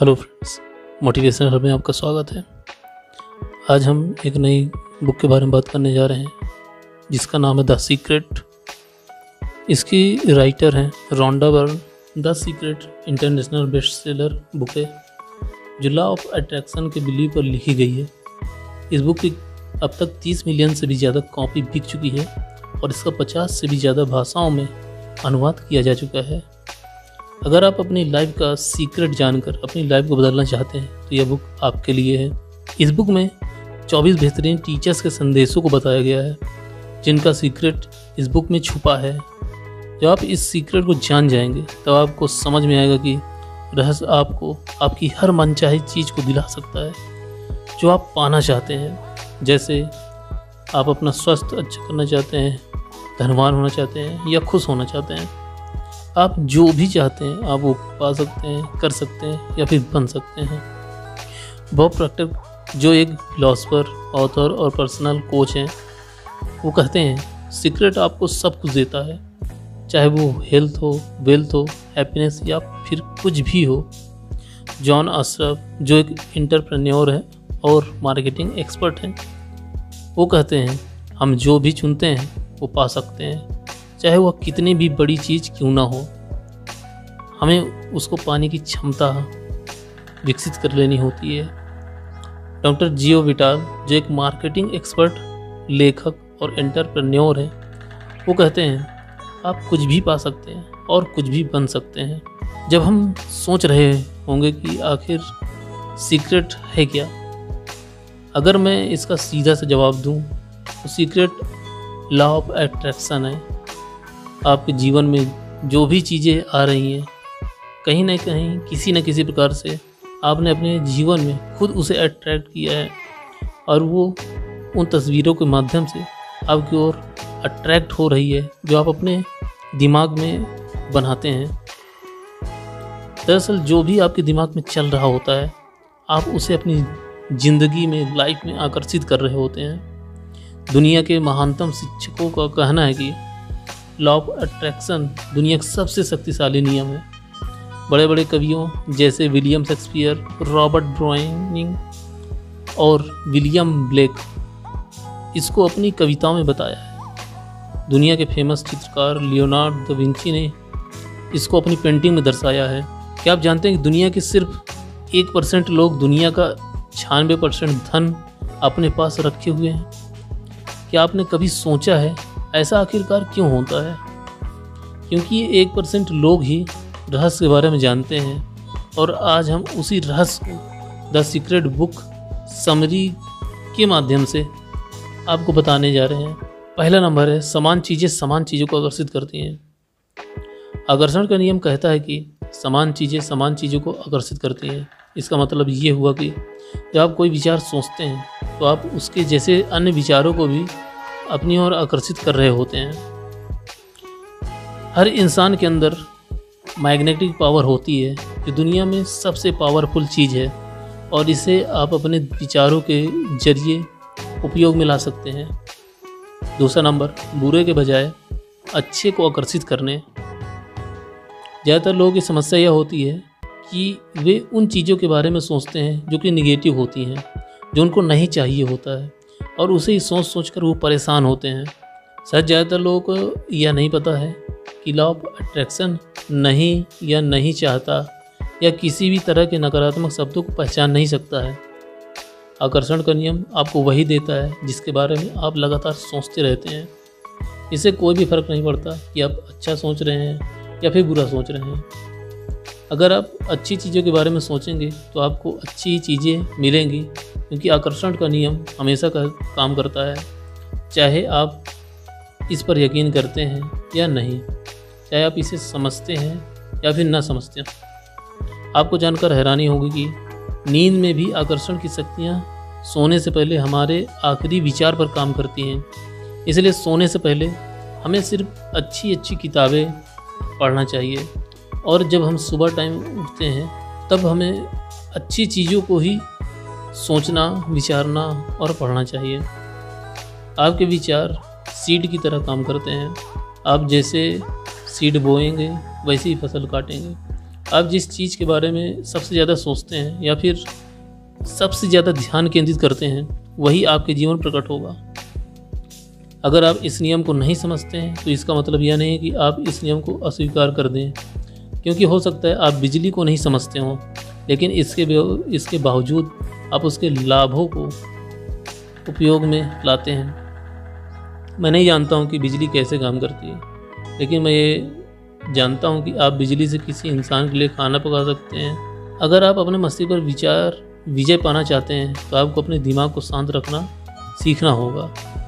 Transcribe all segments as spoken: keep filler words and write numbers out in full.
Hello friends, motivational hub में आपका स्वागत है। आज हम एक नई बुक के बारे में बात करने जा रहे हैं जिसका नाम है द सीक्रेट। इसकी राइटर हैं Rhonda Byrne. The secret international best seller book है जो लॉ ऑफ अट्रैक्शन के बिलीव पर लिखी गई है। इस बुक की अब तक तीस मिलियन से भी ज़्यादा कॉपी बिक चुकी है और इसका पचास से भी ज़्यादा भाषाओं में अनुवाद किया जा चुका है। अगर आप अपनी लाइफ का सीक्रेट जानकर अपनी लाइफ को बदलना चाहते हैं तो यह बुक आपके लिए है। इस बुक में चौबीस बेहतरीन टीचर्स के संदेशों को बताया गया है जिनका सीक्रेट इस बुक में छुपा है। जब आप इस सीक्रेट को जान जाएंगे तब तो आपको समझ में आएगा कि रहस्य आपको आपकी हर मनचाही चीज़ को दिला सकता है जो आप पाना चाहते हैं। जैसे आप अपना स्वास्थ्य अच्छा करना चाहते हैं, धनवान होना चाहते हैं या खुश होना चाहते हैं। आप जो भी चाहते हैं आप वो पा सकते हैं, कर सकते हैं या फिर बन सकते हैं। बॉब प्रॉक्टर जो एक फिलोसोफर, ऑथर और पर्सनल कोच हैं, वो कहते हैं सीक्रेट आपको सब कुछ देता है, चाहे वो हेल्थ हो, वेल्थ हो, हैप्पीनेस या फिर कुछ भी हो। जॉन अस्रफ जो एक एंटरप्रेन्योर है और मार्केटिंग एक्सपर्ट हैं, वो कहते हैं हम जो भी चुनते हैं वो पा सकते हैं, चाहे वह कितनी भी बड़ी चीज़ क्यों ना हो। हमें उसको पाने की क्षमता विकसित कर लेनी होती है। डॉक्टर जियो विटाल जो एक मार्केटिंग एक्सपर्ट, लेखक और एंटरप्रेन्योर हैं, वो कहते हैं आप कुछ भी पा सकते हैं और कुछ भी बन सकते हैं। जब हम सोच रहे होंगे कि आखिर सीक्रेट है क्या, अगर मैं इसका सीधा सा जवाब दूं तो सीक्रेट लॉ ऑफ अट्रैक्शन है। आपके जीवन में जो भी चीज़ें आ रही हैं, कहीं ना कहीं किसी न किसी प्रकार से आपने अपने जीवन में खुद उसे अट्रैक्ट किया है और वो उन तस्वीरों के माध्यम से आपकी ओर अट्रैक्ट हो रही है जो आप अपने दिमाग में बनाते हैं। दरअसल जो भी आपके दिमाग में चल रहा होता है आप उसे अपनी ज़िंदगी में, लाइफ में आकर्षित कर रहे होते हैं। दुनिया के महानतम शिक्षकों का कहना है कि लॉ ऑफ अट्रैक्शन दुनिया का सबसे शक्तिशाली नियम है। बड़े बड़े कवियों जैसे विलियम शेक्सपियर, रॉबर्ट ब्राउनिंग और विलियम ब्लेक इसको अपनी कविताओं में बताया है। दुनिया के फेमस चित्रकार लियोनार्डो दा विंची ने इसको अपनी पेंटिंग में दर्शाया है। क्या आप जानते हैं कि दुनिया के सिर्फ एक परसेंट लोग दुनिया का छियानवे परसेंट धन अपने पास रखे हुए हैं? क्या आपने कभी सोचा है ऐसा आखिरकार क्यों होता है? क्योंकि ये एक परसेंट लोग ही रहस्य के बारे में जानते हैं और आज हम उसी रहस्य को द सीक्रेट बुक समरी के माध्यम से आपको बताने जा रहे हैं। पहला नंबर है समान चीज़ें समान चीज़ों को आकर्षित करती हैं। आकर्षण का नियम कहता है कि समान चीज़ें समान चीज़ों को आकर्षित करती हैं। इसका मतलब ये हुआ कि जब आप कोई विचार सोचते हैं तो आप उसके जैसे अन्य विचारों को भी अपनी ओर आकर्षित कर रहे होते हैं। हर इंसान के अंदर मैग्नेटिक पावर होती है जो दुनिया में सबसे पावरफुल चीज़ है और इसे आप अपने विचारों के जरिए उपयोग में ला सकते हैं। दूसरा नंबर, बुरे के बजाय अच्छे को आकर्षित करने। ज़्यादातर लोगों की समस्या यह होती है कि वे उन चीज़ों के बारे में सोचते हैं जो कि निगेटिव होती हैं, जो उनको नहीं चाहिए होता है और उसे ही सोच सोच कर वो परेशान होते हैं। शायद ज़्यादातर लोगों को यह नहीं पता है कि लॉ ऑफ अट्रैक्शन नहीं या नहीं चाहता या किसी भी तरह के नकारात्मक शब्दों को पहचान नहीं सकता है। आकर्षण का नियम आपको वही देता है जिसके बारे में आप लगातार सोचते रहते हैं। इससे कोई भी फर्क नहीं पड़ता कि आप अच्छा सोच रहे हैं या फिर बुरा सोच रहे हैं। अगर आप अच्छी चीज़ों के बारे में सोचेंगे तो आपको अच्छी चीज़ें मिलेंगी, क्योंकि आकर्षण का नियम हमेशा का काम करता है, चाहे आप इस पर यकीन करते हैं या नहीं, चाहे आप इसे समझते हैं या फिर ना समझते हैं। आपको जानकर हैरानी होगी कि नींद में भी आकर्षण की शक्तियाँ सोने से पहले हमारे आखिरी विचार पर काम करती हैं। इसलिए सोने से पहले हमें सिर्फ अच्छी अच्छी किताबें पढ़ना चाहिए और जब हम सुबह टाइम उठते हैं तब हमें अच्छी चीज़ों को ही सोचना, विचारना और पढ़ना चाहिए। आपके विचार सीड की तरह काम करते हैं। आप जैसे सीड बोएंगे वैसे ही फसल काटेंगे। आप जिस चीज़ के बारे में सबसे ज़्यादा सोचते हैं या फिर सबसे ज़्यादा ध्यान केंद्रित करते हैं वही आपके जीवन प्रकट होगा। अगर आप इस नियम को नहीं समझते हैं तो इसका मतलब यह नहीं है कि आप इस नियम को अस्वीकार कर दें, क्योंकि हो सकता है आप बिजली को नहीं समझते हों, लेकिन इसके इसके बावजूद आप उसके लाभों को उपयोग में लाते हैं। मैं नहीं जानता हूं कि बिजली कैसे काम करती है, लेकिन मैं ये जानता हूं कि आप बिजली से किसी इंसान के लिए खाना पका सकते हैं। अगर आप अपने मस्तिष्क पर विचार विजय पाना चाहते हैं तो आपको अपने दिमाग को शांत रखना सीखना होगा।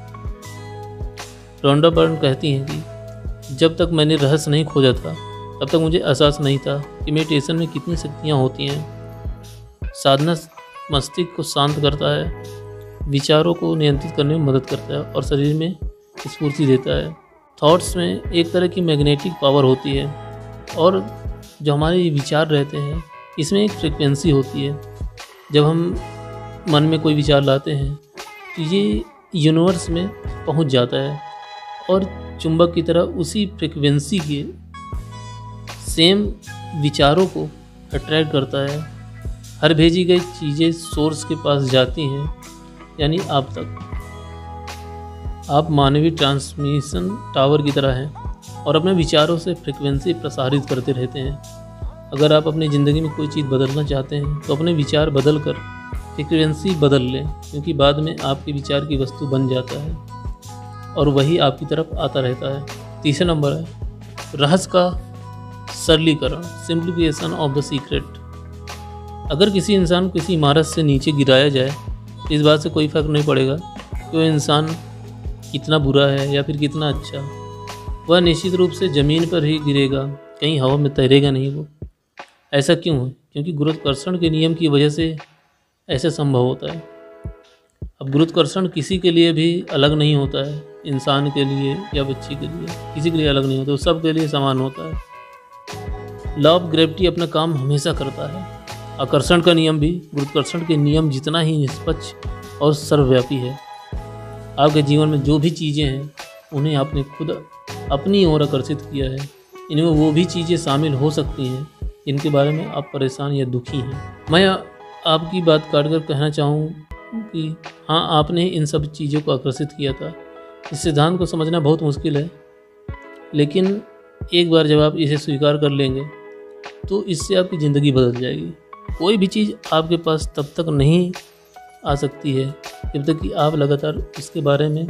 रोंडा बर्न कहती हैं कि जब तक मैंने रहस्य नहीं खोजा था तब तक मुझे एहसास नहीं था कि मेडिटेशन में कितनी शक्तियाँ होती हैं। साधना मस्तिष्क को शांत करता है, विचारों को नियंत्रित करने में मदद करता है और शरीर में स्फूर्ति देता है। थॉट्स में एक तरह की मैग्नेटिक पावर होती है और जो हमारे विचार रहते हैं इसमें एक फ्रिक्वेंसी होती है। जब हम मन में कोई विचार लाते हैं तो ये यूनिवर्स में पहुंच जाता है और चुंबक की तरह उसी फ्रिक्वेंसी के सेम विचारों को अट्रैक्ट करता है। हर भेजी गई चीज़ें सोर्स के पास जाती हैं, यानी आप तक। आप मानवीय ट्रांसमिशन टावर की तरह हैं और अपने विचारों से फ्रिक्वेंसी प्रसारित करते रहते हैं। अगर आप अपनी ज़िंदगी में कोई चीज़ बदलना चाहते हैं तो अपने विचार बदल कर फ्रिक्वेंसी बदल लें, क्योंकि बाद में आपके विचार की वस्तु बन जाता है और वही आपकी तरफ आता रहता है। तीसरा नंबर है रहस्य का सरलीकरण, सिंप्लीफिकेशन ऑफ द सीक्रेट। अगर किसी इंसान को किसी इमारत से नीचे गिराया जाए तो इस बात से कोई फ़र्क नहीं पड़ेगा कि वह इंसान कितना बुरा है या फिर कितना अच्छा। वह निश्चित रूप से ज़मीन पर ही गिरेगा, कहीं हवा में तैरेगा नहीं। वो ऐसा क्यों है? क्योंकि गुरुत्वाकर्षण के नियम की वजह से ऐसा संभव होता है। अब गुरुत्वाकर्षण किसी के लिए भी अलग नहीं होता है, इंसान के लिए या बच्ची के लिए किसी के लिए अलग नहीं होता, वो सब के लिए समान होता है। लॉ ऑफ ग्रेविटी अपना काम हमेशा करता है। आकर्षण का नियम भी गुरुत्वाकर्षण के नियम जितना ही निष्पक्ष और सर्वव्यापी है। आपके जीवन में जो भी चीज़ें हैं उन्हें आपने खुद अपनी ओर आकर्षित किया है। इनमें वो भी चीज़ें शामिल हो सकती हैं जिनके बारे में आप परेशान या दुखी हैं। मैं आपकी बात काट कर कहना चाहूँ कि हाँ, आपने इन सब चीज़ों को आकर्षित किया था। इस सिद्धांत को समझना बहुत मुश्किल है, लेकिन एक बार जब आप इसे स्वीकार कर लेंगे तो इससे आपकी ज़िंदगी बदल जाएगी। कोई भी चीज़ आपके पास तब तक नहीं आ सकती है जब तक कि आप लगातार इसके बारे में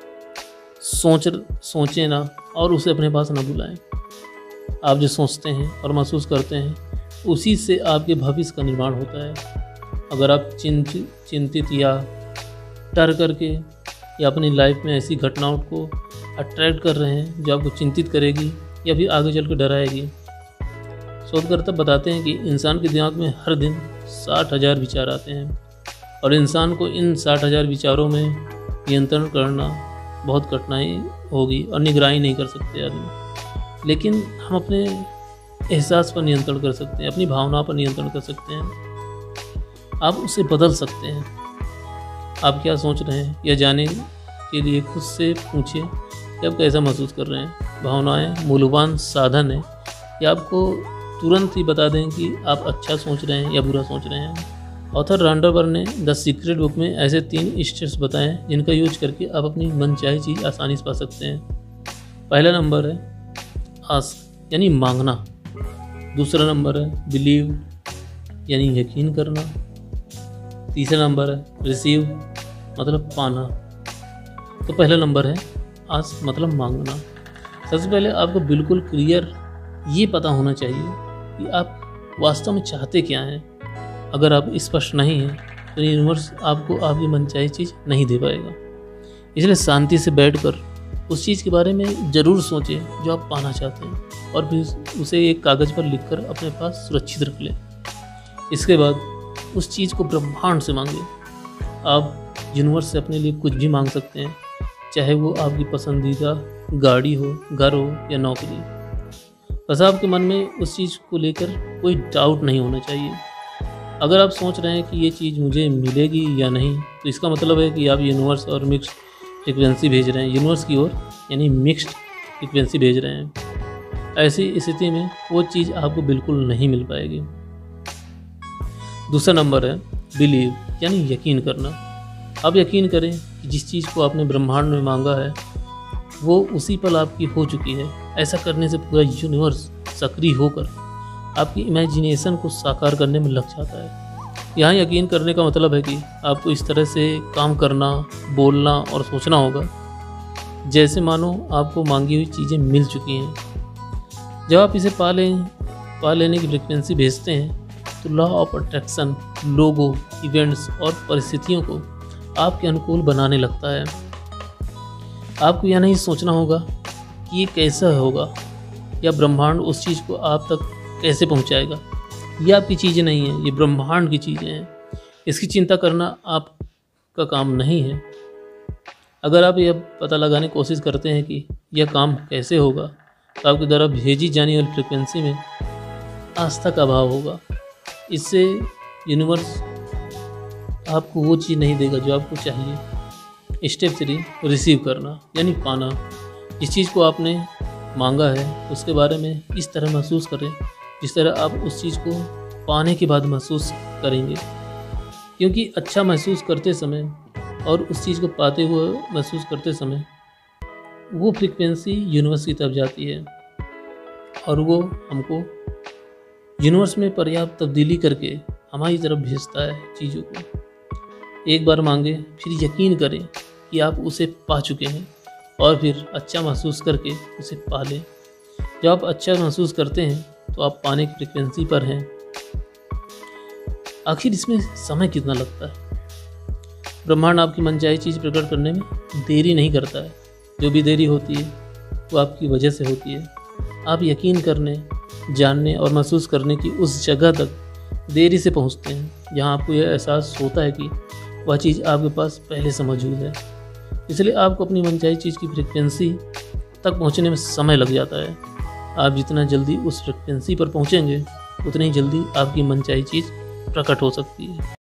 सोच सोचें ना और उसे अपने पास ना बुलाएं। आप जो सोचते हैं और महसूस करते हैं उसी से आपके भविष्य का निर्माण होता है। अगर आप चिंतित चिंतित या डर करके या अपनी लाइफ में ऐसी घटनाओं को अट्रैक्ट कर रहे हैं जो आपको चिंतित करेगी या फिर आगे चल कर डराएगी। शोधकर्ता बताते हैं कि इंसान के दिमाग में हर दिन साठ हज़ार विचार आते हैं और इंसान को इन साठ हज़ार विचारों में नियंत्रण करना बहुत कठिनाई होगी और निगरानी नहीं कर सकते आदमी। लेकिन हम अपने एहसास पर नियंत्रण कर सकते हैं, अपनी भावना पर नियंत्रण कर सकते हैं। आप उसे बदल सकते हैं। आप क्या सोच रहे हैं यह जानने के लिए खुद से पूछें कि आप कैसा महसूस कर रहे हैं। भावनाएं मूल्यवान साधन है, या आपको तुरंत ही बता दें कि आप अच्छा सोच रहे हैं या बुरा सोच रहे हैं। ऑथर रॉन्डा बर्न ने द सीक्रेट बुक में ऐसे तीन स्टेप्स बताए हैं जिनका यूज करके आप अपनी मनचाही चीज़ आसानी से पा सकते हैं। पहला नंबर है आस्क, यानी मांगना। दूसरा नंबर है बिलीव, यानी यकीन करना। तीसरा नंबर है रिसीव, मतलब पाना। तो पहला नंबर है आस्क, मतलब मांगना। सबसे पहले आपको बिल्कुल क्लियर ये पता होना चाहिए कि आप वास्तव में चाहते क्या हैं। अगर आप स्पष्ट नहीं हैं तो यूनिवर्स आपको आपकी मनचाही चीज़ नहीं दे पाएगा। इसलिए शांति से बैठकर उस चीज़ के बारे में ज़रूर सोचें जो आप पाना चाहते हैं और फिर उसे एक कागज़ पर लिखकर अपने पास सुरक्षित रख लें। इसके बाद उस चीज़ को ब्रह्मांड से मांगें। आप यूनिवर्स से अपने लिए कुछ भी मांग सकते हैं, चाहे वो आपकी पसंदीदा गाड़ी हो, घर हो या नौकरी। बस आपके मन में उस चीज़ को लेकर कोई डाउट नहीं होना चाहिए। अगर आप सोच रहे हैं कि ये चीज़ मुझे मिलेगी या नहीं, तो इसका मतलब है कि आप यूनिवर्स और मिक्स्ड फ्रिक्वेंसी भेज रहे हैं, यूनिवर्स की ओर, यानी मिक्स्ड फ्रिक्वेंसी भेज रहे हैं। ऐसी स्थिति में वो चीज़ आपको बिल्कुल नहीं मिल पाएगी। दूसरा नंबर है बिलीव, यानी यकीन करना। आप यकीन करें कि जिस चीज़ को आपने ब्रह्मांड में मांगा है वो उसी पल आपकी हो चुकी है। ऐसा करने से पूरा यूनिवर्स सक्रिय होकर आपकी इमेजिनेशन को साकार करने में लग जाता है। यहाँ यकीन करने का मतलब है कि आपको इस तरह से काम करना, बोलना और सोचना होगा जैसे मानो आपको मांगी हुई चीज़ें मिल चुकी हैं। जब आप इसे पा लें पा लेने की फ्रिक्वेंसी भेजते हैं तो लॉ ऑफ अट्रैक्शन लोगों, इवेंट्स और परिस्थितियों को आपके अनुकूल बनाने लगता है। आपको यह नहीं सोचना होगा कि ये कैसा होगा या ब्रह्मांड उस चीज़ को आप तक कैसे पहुंचाएगा। ये आपकी चीज़ें नहीं हैं, ये ब्रह्मांड की चीज़ें हैं। इसकी चिंता करना आपका काम नहीं है। अगर आप यह पता लगाने की कोशिश करते हैं कि यह काम कैसे होगा तो आपके द्वारा भेजी जाने वाली फ्रिक्वेंसी में आस्था का अभाव होगा। इससे यूनिवर्स आपको वो चीज़ नहीं देगा जो आपको चाहिए। स्टेप थ्री, रिसीव करना, यानी पाना। जिस चीज़ को आपने मांगा है उसके बारे में इस तरह महसूस करें जिस तरह आप उस चीज़ को पाने के बाद महसूस करेंगे, क्योंकि अच्छा महसूस करते समय और उस चीज़ को पाते हुए महसूस करते समय वो फ्रीक्वेंसी यूनिवर्स की तरफ जाती है और वो हमको यूनिवर्स में पर्याप्त तब्दीली करके हमारी तरफ भेजता है चीज़ों को। एक बार मांगे, फिर यकीन करें कि आप उसे पा चुके हैं और फिर अच्छा महसूस करके उसे पा लें। जब आप अच्छा महसूस करते हैं तो आप पाने की फ्रिक्वेंसी पर हैं। आखिर इसमें समय कितना लगता है? ब्रह्मांड आपकी मनचाही चीज़ प्रकट करने में देरी नहीं करता है। जो भी देरी होती है वो आपकी वजह से होती है। आप यकीन करने, जानने और महसूस करने की उस जगह तक देरी से पहुंचते हैं जहां आपको यह एहसास होता है कि वह चीज़ आपके पास पहले से मौजूद है। इसलिए आपको अपनी मनचाही चीज़ की फ्रिक्वेंसी तक पहुंचने में समय लग जाता है। आप जितना जल्दी उस फ्रिक्वेंसी पर पहुंचेंगे उतनी जल्दी आपकी मनचाही चीज़ प्रकट हो सकती है।